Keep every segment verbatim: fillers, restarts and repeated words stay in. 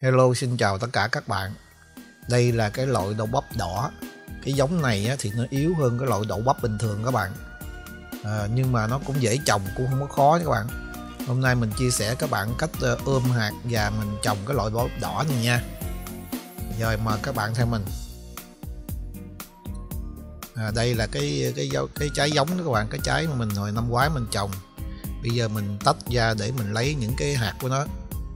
Hello, xin chào tất cả các bạn. Đây là cái loại đậu bắp đỏ. Cái giống này á, thì nó yếu hơn cái loại đậu bắp bình thường các bạn, à, nhưng mà nó cũng dễ trồng, cũng không có khó các bạn. Hôm nay mình chia sẻ các bạn cách ươm hạt và mình trồng cái loại đậu bắp đỏ này nha. Rồi mời các bạn theo mình. À, đây là cái cái cái trái giống đó các bạn, cái trái mà mình hồi năm ngoái mình trồng. Bây giờ mình tách ra để mình lấy những cái hạt của nó.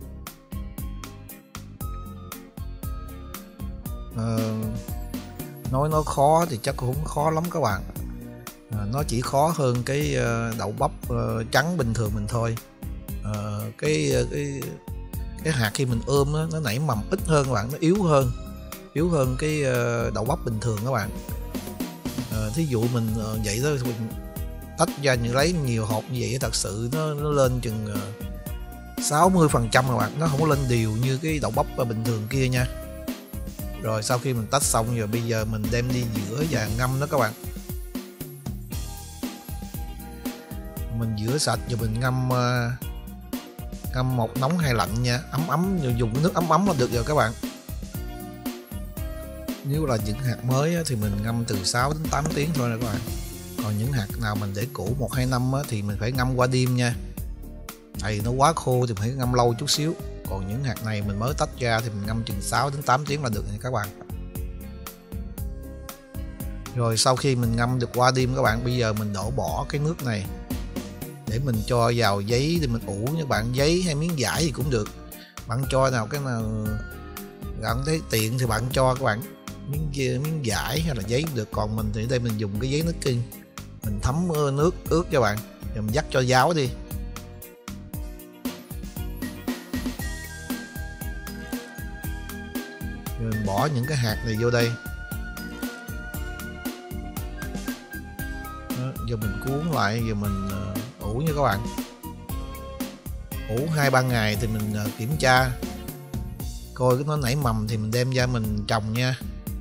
À, nói nó khó thì chắc cũng không khó lắm các bạn, à, nó chỉ khó hơn cái đậu bắp uh, trắng bình thường mình thôi. À, cái cái cái hạt khi mình ươm đó, nó nảy mầm ít hơn các bạn, nó yếu hơn yếu hơn cái uh, đậu bắp bình thường các bạn. À, thí dụ mình uh, vậy đó, mình tách ra như lấy nhiều hộp như vậy thật sự nó nó lên chừng uh, sáu mươi phần trăm các bạn, nó không có lên đều như cái đậu bắp bình thường kia nha. Rồi sau khi mình tách xong rồi bây giờ mình đem đi rửa và ngâm đó các bạn. Mình rửa sạch rồi mình ngâm uh, ngâm một nóng hay lạnh nha, ấm ấm, dùng nước ấm ấm là được rồi các bạn. Nếu là những hạt mới thì mình ngâm từ sáu đến tám tiếng thôi nè các bạn. Còn những hạt nào mình để cũ một hai năm thì mình phải ngâm qua đêm nha. Tại nó quá khô thì phải ngâm lâu chút xíu. Còn những hạt này mình mới tách ra thì mình ngâm chừng sáu đến tám tiếng là được nha các bạn. Rồi sau khi mình ngâm được qua đêm các bạn, bây giờ mình đổ bỏ cái nước này để mình cho vào giấy để mình ủ nha bạn, giấy hay miếng vải gì cũng được. Bạn cho nào cái nào bạn thấy tiện thì bạn cho các bạn, miếng miếng vải hay là giấy cũng được. Còn mình thì đây mình dùng cái giấy nước kinh, mình thấm nước ướt cho bạn, rồi mình dắt cho ráo đi. Rồi mình bỏ những cái hạt này vô đây. Đó, giờ mình cuốn lại rồi mình uh, ủ nha các bạn. Ủ hai ba ngày thì mình uh, kiểm tra coi cái nó nảy mầm thì mình đem ra mình trồng nha.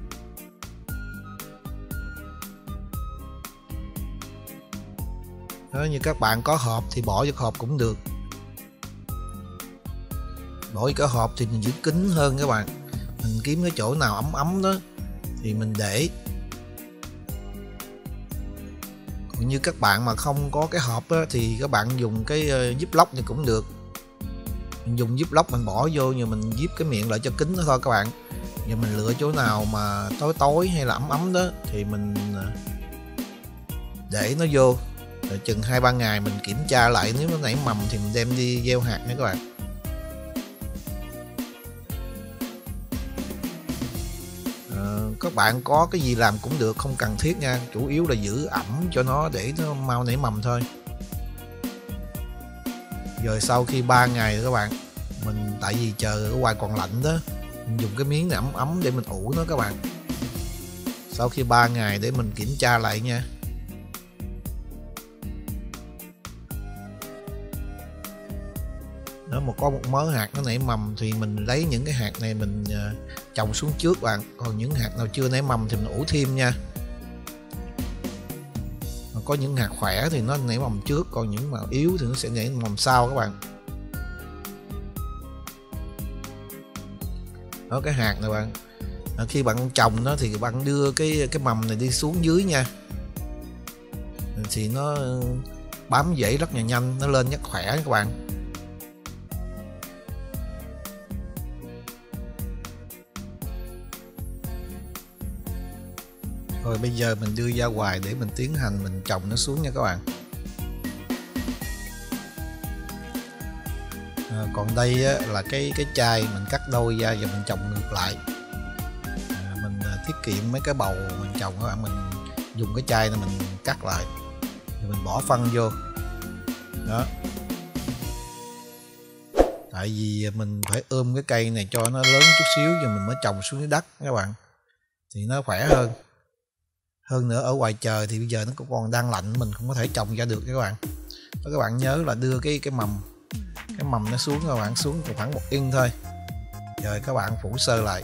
Đó, như các bạn có hộp thì bỏ vô hộp cũng được. Bỏ vô cái hộp thì mình giữ kín hơn các bạn. Mình kiếm cái chỗ nào ấm ấm đó thì mình để. Còn như các bạn mà không có cái hộp á, thì các bạn dùng cái ziplock thì cũng được. Mình dùng ziplock mình bỏ vô rồi mình zip cái miệng lại cho kín đó thôi các bạn. Rồi mình lựa chỗ nào mà tối tối hay là ấm ấm đó thì mình để nó vô. Rồi chừng hai ba ngày mình kiểm tra lại, nếu nó nảy mầm thì mình đem đi gieo hạt nha các bạn. Các bạn có cái gì làm cũng được, không cần thiết nha, chủ yếu là giữ ẩm cho nó để nó mau nảy mầm thôi. Rồi sau khi ba ngày rồi các bạn, mình tại vì chờ ở ngoài còn lạnh đó, mình dùng cái miếng này ấm ấm để mình ủ nó các bạn. Sau khi ba ngày để mình kiểm tra lại nha. Nếu mà có một mớ hạt nó nảy mầm thì mình lấy những cái hạt này mình uh, trồng xuống trước bạn. Còn những hạt nào chưa nảy mầm thì mình ủ thêm nha. Mà có những hạt khỏe thì nó nảy mầm trước, còn những mà yếu thì nó sẽ nảy mầm sau các bạn. Đó, cái hạt này bạn, à, khi bạn trồng nó thì bạn đưa cái cái mầm này đi xuống dưới nha, thì nó bám rễ rất là nhanh, nó lên rất khỏe các bạn. Rồi bây giờ mình đưa ra ngoài để mình tiến hành mình trồng nó xuống nha các bạn. À, còn đây á, là cái cái chai mình cắt đôi ra và mình trồng ngược lại. À, mình à, tiết kiệm mấy cái bầu mình trồng các bạn, mình dùng cái chai này mình cắt lại, rồi mình bỏ phân vô. Đó. Tại vì mình phải ươm cái cây này cho nó lớn chút xíu rồi mình mới trồng xuống dưới đất các bạn, thì nó khỏe hơn. Hơn nữa ở ngoài trời thì bây giờ nó cũng còn đang lạnh, mình không có thể trồng ra được các bạn. Đó, các bạn nhớ là đưa cái cái mầm cái mầm nó xuống các bạn, xuống khoảng một inch thôi. Rồi các bạn phủ sơ lại.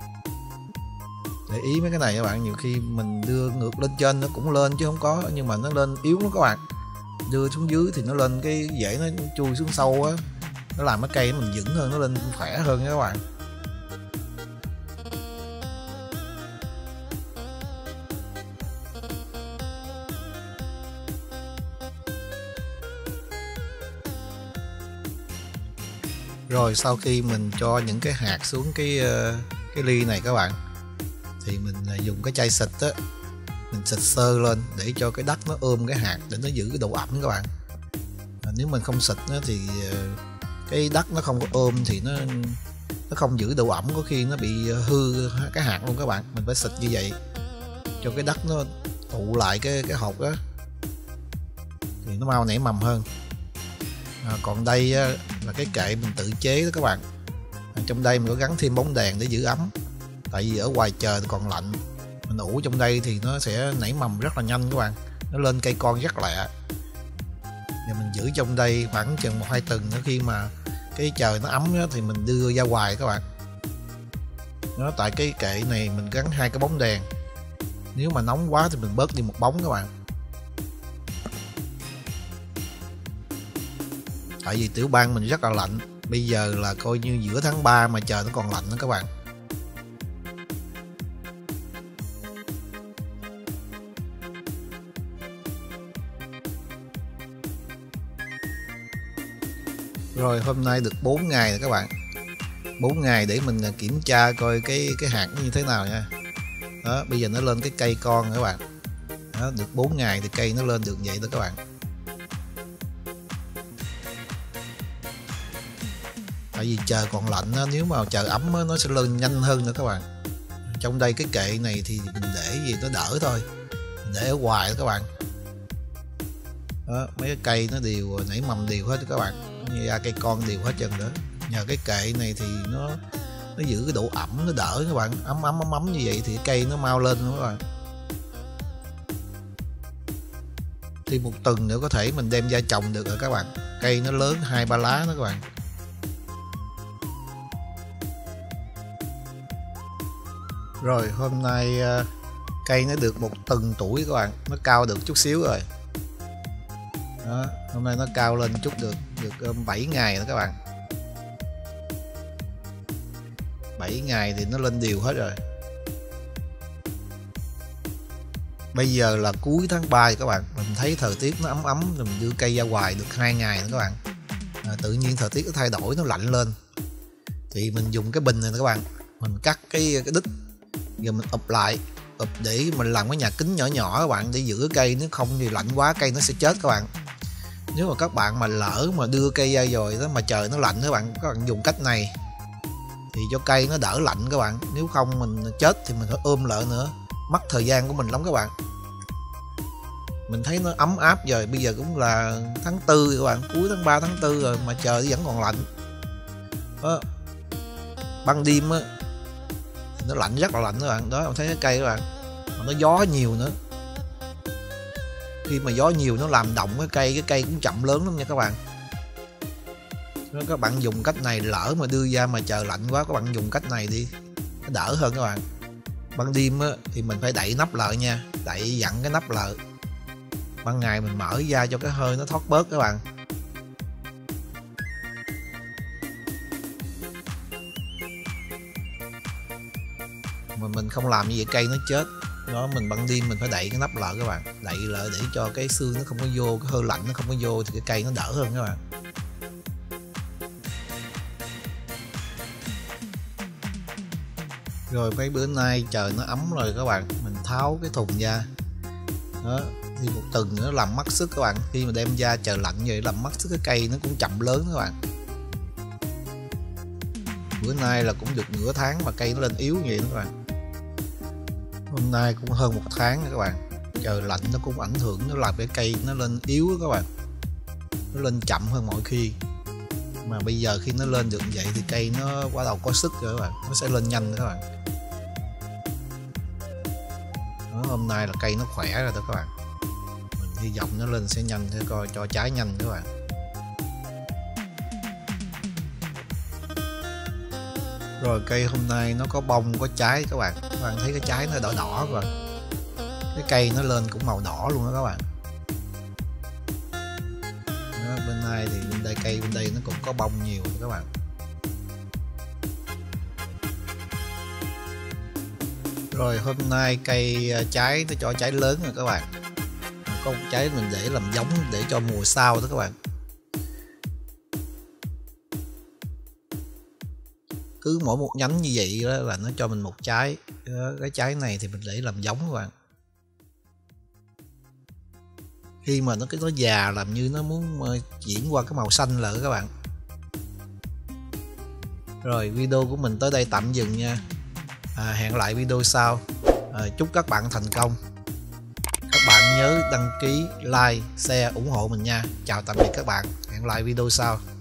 Để ý mấy cái này các bạn, nhiều khi mình đưa ngược lên trên nó cũng lên chứ không có, nhưng mà nó lên yếu lắm các bạn. Đưa xuống dưới thì nó lên cái rễ nó chui xuống sâu á, nó làm cái cây mình vững hơn, nó lên khỏe hơn các bạn. Rồi sau khi mình cho những cái hạt xuống cái cái ly này các bạn, thì mình dùng cái chai xịt á, mình xịt sơ lên để cho cái đất nó ôm cái hạt để nó giữ cái độ ẩm các bạn. À, nếu mình không xịt nó thì cái đất nó không có ôm thì nó nó không giữ độ ẩm, có khi nó bị hư cái hạt luôn các bạn. Mình phải xịt như vậy cho cái đất nó tụ lại cái cái hột đó thì nó mau nảy mầm hơn. À, còn đây á, là cái kệ mình tự chế đó các bạn. À, trong đây mình có gắn thêm bóng đèn để giữ ấm, tại vì ở ngoài trời còn lạnh, mình ủ trong đây thì nó sẽ nảy mầm rất là nhanh các bạn, nó lên cây con rất lẹ. Và mình giữ trong đây khoảng chừng một hai tuần nữa, khi mà cái trời nó ấm đó, thì mình đưa ra ngoài các bạn. Nó tại cái kệ này mình gắn hai cái bóng đèn, nếu mà nóng quá thì mình bớt đi một bóng các bạn. Tại vì tiểu bang mình rất là lạnh, bây giờ là coi như giữa tháng ba mà trời nó còn lạnh nữa các bạn. Rồi hôm nay được bốn ngày rồi các bạn. bốn ngày để mình kiểm tra coi cái cái hạt nó như thế nào nha. Đó, bây giờ nó lên cái cây con các bạn. Đó, được bốn ngày thì cây nó lên được vậy đó các bạn. Tại vì trời còn lạnh á, nếu mà trời ấm á, nó sẽ lên nhanh hơn nữa các bạn. Trong đây cái kệ này thì mình để gì nó đỡ thôi, mình để ở ngoài đó các bạn. Đó, mấy cái cây nó đều nảy mầm đều hết các bạn, như ra cây con đều hết trơn nữa. Nhờ cái kệ này thì nó nó giữ cái độ ẩm, nó đỡ các bạn, ấm ấm ấm ấm như vậy thì cây nó mau lên nữa các bạn. Thì một tuần nữa có thể mình đem ra trồng được rồi các bạn, cây nó lớn hai ba lá đó các bạn. Rồi hôm nay cây nó được một tuần tuổi các bạn, nó cao được chút xíu rồi. Đó, hôm nay nó cao lên chút được được bảy ngày nữa các bạn. bảy ngày thì nó lên đều hết rồi. Bây giờ là cuối tháng ba rồi các bạn, mình thấy thời tiết nó ấm ấm rồi, mình đưa cây ra ngoài được hai ngày nữa các bạn. À, tự nhiên thời tiết nó thay đổi, nó lạnh lên thì mình dùng cái bình này các bạn, mình cắt cái cái đít rồi mình ụp lại, ụp để mình làm cái nhà kính nhỏ nhỏ các bạn, để giữ cây, nếu không thì lạnh quá cây nó sẽ chết các bạn. Nếu mà các bạn mà lỡ mà đưa cây ra rồi đó mà trời nó lạnh các bạn, các bạn dùng cách này thì cho cây nó đỡ lạnh các bạn. Nếu không mình chết thì mình phải ôm lại nữa, mất thời gian của mình lắm các bạn. Mình thấy nó ấm áp rồi, bây giờ cũng là tháng tư các bạn, cuối tháng ba tháng tư rồi mà trời vẫn còn lạnh. Đó, ban đêm á nó lạnh, rất là lạnh các bạn. Đó, mình thấy cái cây các bạn, mà nó gió nhiều nữa, khi mà gió nhiều nó làm động cái cây, cái cây cũng chậm lớn lắm nha các bạn. Nếu các bạn dùng cách này, lỡ mà đưa ra mà trời lạnh quá, các bạn dùng cách này đi, nó đỡ hơn các bạn. Ban đêm á, thì mình phải đậy nắp lại nha, đậy dặn cái nắp lại. Ban ngày mình mở ra cho cái hơi nó thoát bớt các bạn. Mà mình không làm như vậy cây nó chết. Đó, mình ban đêm mình phải đậy cái nắp lại các bạn, đậy lại để cho cái sương nó không có vô, cái hơi lạnh nó không có vô thì cái cây nó đỡ hơn các bạn. Rồi mấy bữa nay trời nó ấm rồi các bạn, mình tháo cái thùng ra. Đó, thì một tuần nữa làm mất sức các bạn, khi mà đem ra trời lạnh vậy làm mất sức, cái cây nó cũng chậm lớn các bạn. Bữa nay là cũng được nửa tháng mà cây nó lên yếu vậy đó các bạn. Hôm nay cũng hơn một tháng nữa các bạn. Trời lạnh nó cũng ảnh hưởng, nó làm cái cây nó lên yếu đó các bạn, nó lên chậm hơn mọi khi. Mà bây giờ khi nó lên được vậy thì cây nó bắt đầu có sức rồi các bạn, nó sẽ lên nhanh đó các bạn. Đó, hôm nay là cây nó khỏe rồi đó các bạn, mình hy vọng nó lên sẽ nhanh để coi cho trái nhanh các bạn. Rồi cây hôm nay nó có bông có trái các bạn, các bạn thấy cái trái nó đỏ đỏ rồi, cái cây nó lên cũng màu đỏ luôn đó các bạn. Đó, bên này thì bên đây cây bên đây nó cũng có bông nhiều đó các bạn. Rồi hôm nay cây trái nó cho trái lớn rồi các bạn, có một trái mình để làm giống để cho mùa sau đó các bạn. cứ mỗi một nhánh như vậy đó là nó cho mình một trái. Cái trái này thì mình để làm giống các bạn. Khi mà nó cái nó già làm như nó muốn chuyển qua cái màu xanh là các bạn. Rồi video của mình tới đây tạm dừng nha. À, hẹn lại video sau. À, chúc các bạn thành công. Các bạn nhớ đăng ký, like, share ủng hộ mình nha. Chào tạm biệt các bạn. Hẹn lại video sau.